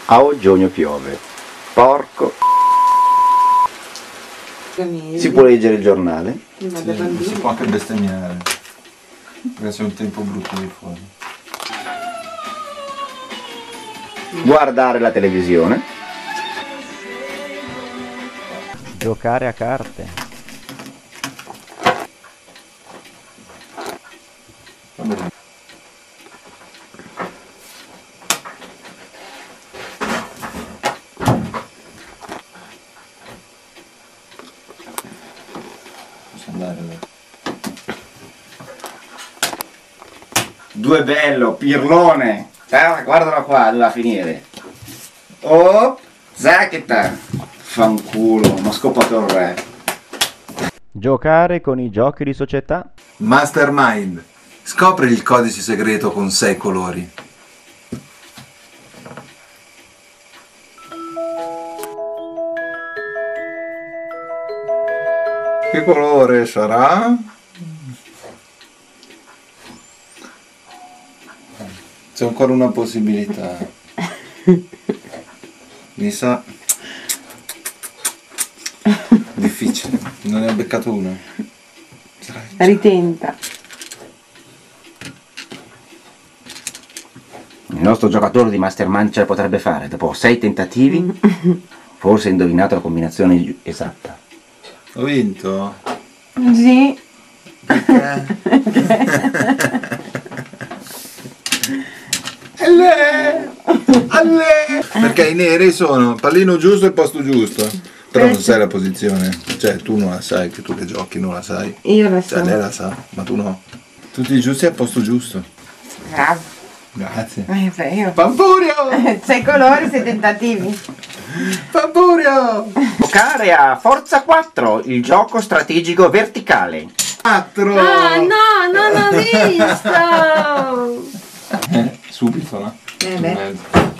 A Oggiogno piove. Porco. Si può leggere il giornale? Sì, si può anche bestemmiare. Perché c'è un tempo brutto di fuori. Guardare la televisione. Giocare a carte. Va bene. Posso andare là. Due bello, pirlone. Guardalo qua, dove va a finire. Oh, zacchetta. Fanculo, ma scopato il re. Giocare con i giochi di società. Mastermind. Scopri il codice segreto con 6 colori. Che colore sarà? C'è ancora una possibilità. Mi sa difficile, non ne ho beccato una. Ritenta. Il nostro giocatore di Mastermind ce la potrebbe fare. Dopo 6 tentativi, forse ha indovinato la combinazione esatta. Ho vinto? Sì. Perché? Perché i neri sono pallino giusto e posto giusto. Però non sai la posizione. Cioè tu non la sai, che tu che giochi non la sai. Io la so. Cioè lei la sa, ma tu no. Tutti i giusti al posto giusto. Bravo. Grazie. Io. Fanfurio! 6 colori, 6 tentativi. Fanfurio! Giocare a Forza 4, il gioco strategico verticale. 4! Ah no, non ho visto. Subito, no? Beh.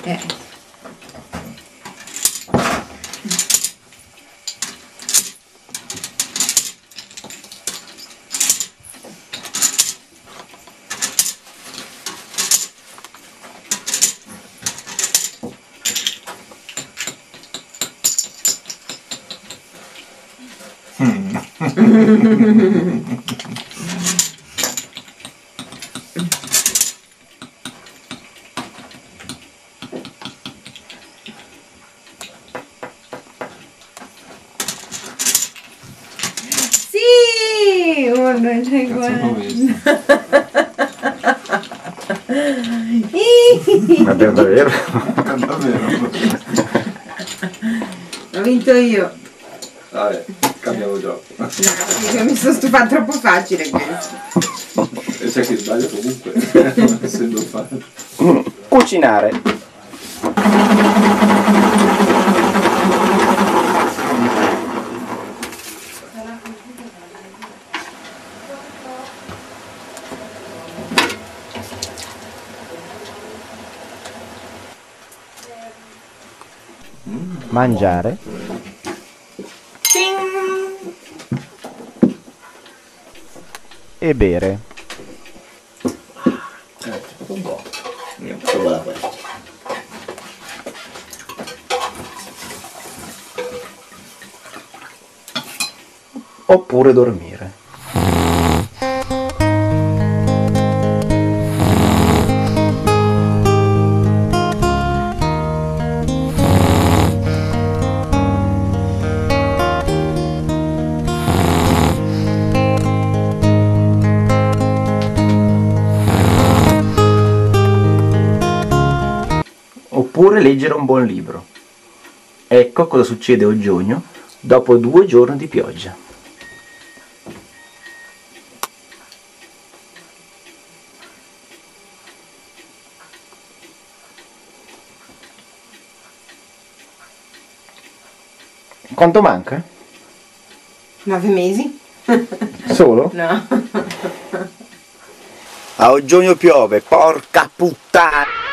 Sì! Oh, non c'è Ma per davvero? Davvero? Ho vinto io. Vabbè, cambiamo gioco. No, perché mi sono stufata, troppo facile questo. E sai che sbaglio comunque, essendo fatto. Cucinare. Mangiare. E bere. Un po'. Guarda questo. Oppure dormire. Oppure leggere un buon libro. Ecco cosa succede a Oggiogno dopo 2 giorni di pioggia. Quanto manca? 9 mesi? Solo? No. A Oggiogno piove, porca puttana!